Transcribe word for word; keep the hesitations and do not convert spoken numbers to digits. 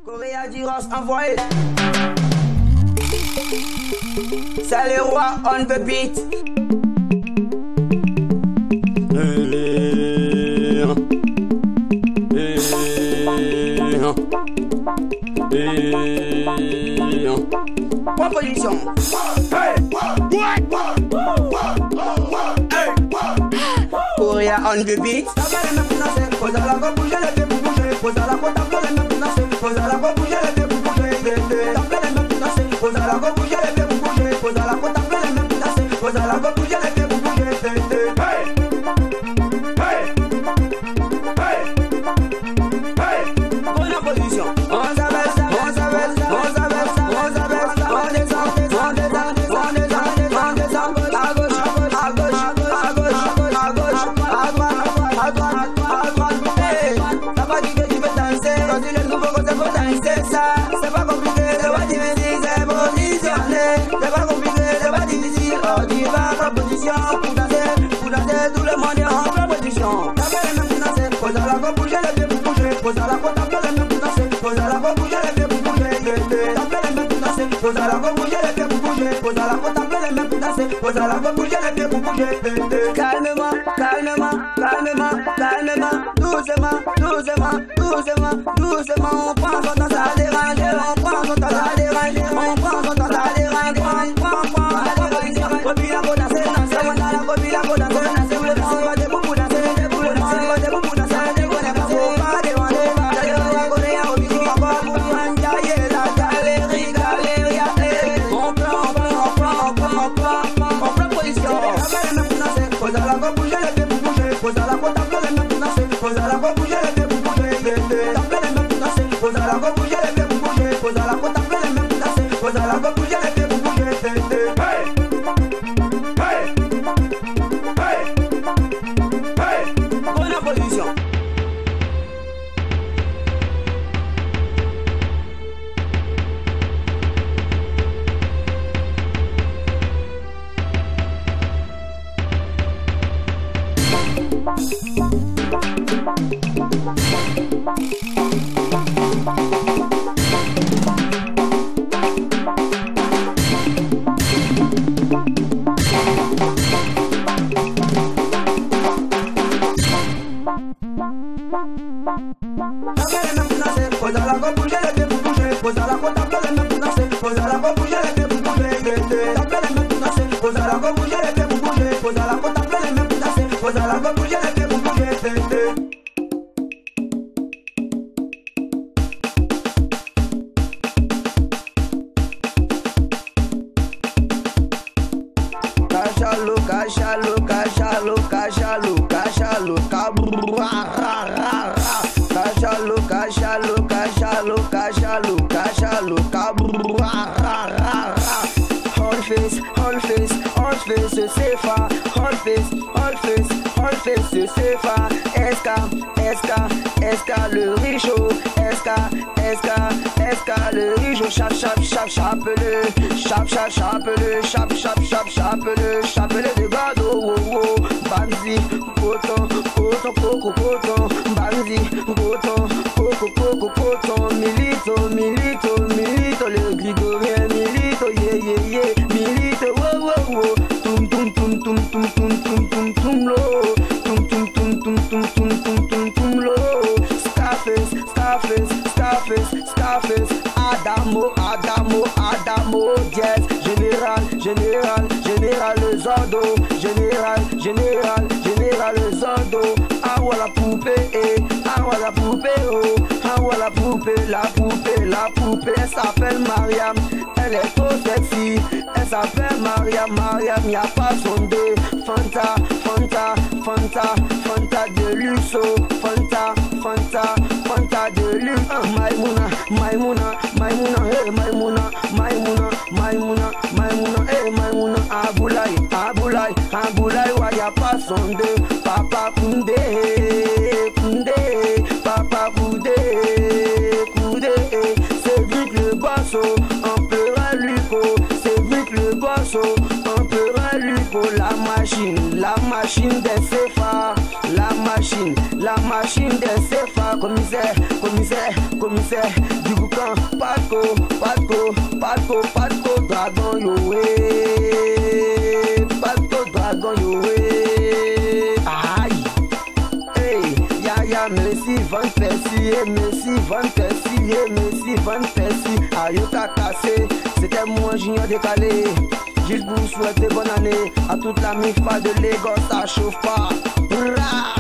Correa Diros envoyé. C'est le roi on the beat. Proposition. Correa on the beat. Pose à la go bouger les pieds pour bouger. Pose à la go taper les mains pour danser. Pose à la go bouger les pieds pour bouger. Taper les mains pour danser. Pose à la go bouger les pieds pour bouger. Pose à la go taper les mains pour danser. Pose à la go bouger les pieds pour bouger. Hey, hey, hey, hey. Bonne position. On s'abaisse, on s'abaisse, on s'abaisse, on s'abaisse, on descend, on descend, on descend, on descend, à gauche, à gauche, à gauche, à gauche, à gauche, à droite, à droite, à droite. Ça va dire que tu veux danser, quand tu le nouveau côté faut danser ça. C'est pas compliqué, c'est pas difficile, c'est positionné. C'est pas compliqué, c'est pas difficile. Oh, tu vas en position pour danser, pour danser, tout le monde est en position. Taper les mains pour danser, pose à la go bouger les pieds pour bouger. Pose à la go taper les mains pour danser, pose à la go bouger les pieds pour bouger. Taper les mains pour danser, pose à la go bouger les pieds pour bouger. Pose à la go taper les mains pour danser, pose à la go bouger les pieds pour bouger. Calmement, calmement, calmement, calmement, doucement, doucement, doucement, doucement. On prend son temps à déranger, on prend son temps à déranger, on prend son temps à déranger, on prend, prend, à déranger. Copie la go danser, danser, on a la copie la go danser, danser, vous le pensez pas debout pour danser, debout le pensez pas debout pour danser, debout le pensez pas demander, d'ailleurs la Correa au musique encore pour enjailler la galerie, galerie, on prend, on prend, on prend, on prend, on prend, on prend position. Taper les mains pour danser, pose à la go bouger les pieds pour bouger, pose à la go taper les mains pour danser, pose à la go bouger les pieds pour bouger, taper les mains pour danser, pose à la go bouger les pieds pour bouger, pose à la go taper les mains pour danser, pose à la go bouger les pieds pour bouger. Hey, hey, hey, hey. Bonne position. Pose à la go bouger les pieds pour bouger. Pose à la go taper les mains pour danser. Pose à la go bouger les pieds pour bouger. Taper les mains pour danser. Pose à la go bouger les pieds pour bouger. Pose à la go taper les mains pour danser. Pose à la go bouger les pieds pour bouger. Cachalo, cachalo, cachalo, cachalo, cachalo, cabrara. Cachalo, cachalo, cachalo, cachalo, cachalo, cabrara. Hold face, hold face, hold face, c'est fa. Hold face, hold face, hold face, c'est fa. Esca, esca, esca, le richaud. Esca, esca, esca, le richaud. Chap, chap, chap, chap, le. Chap, chap, chap, le. Chap, chap, chap, chap, le. Chap, le de gado, oh, oh. Banzi, coton, coton, coco, coton. Banzi, coton, coco, coco, coton. Milito, milito, milito, le grigorien, milito, yeah, yeah, yeah. Milito, wow, wow, wow. Tum, tum, tum, tum, tum, tum, tum, tum, tum, lo. Tum, tum, tum, tum, tum, tum, tum, tum, tum, lo. Scarface, Scarface, Scarface, Scarface. Adamo, Adamo, Adamo, yes. Général, général, général Zondo. Général, général, général Zondo. Ah, voilà poupée, eh. Ah, voilà poupée, oh. Ah, voilà poupée, la poupée, la poupée. Elle s'appelle Mariam, elle est trop sexy. Elle s'appelle Mariam, Mariam, y'a pas son deux. Fanta, Fanta, Fanta, Fanta de luxo. Fanta, Fanta, Fanta de luxe. Maïmouna, Maïmouna, Maïmouna, hey Maïmouna, Maïmouna, Maïmouna, Maïmouna, hey Maïmouna. Aboulaye, Aboulaye, Aboulaye, ouais y'a pas son deux. Papa Koundé, Koundé, Papa Koundé, Koundé. C'est vite le bosso, empereur Luco. C'est vite le bosso, empereur Luco. La machine, la machine des C F A, la machine. machine, la machine des C F A. Commissaire, commissaire, commissaire du boucan. Patco, patco, patco, patco, dragon yo eh. Patco, dragon yo eh. Aïe. Hey, ya ya, merci Van Persie, merci Van Persie, merci Van Persie. Aïe, t'as cassé, c'était moi junior décalé. Juste pour vous souhaiter bonne année à toute la M I F A de Lagos, ça chauffe pas. Rah!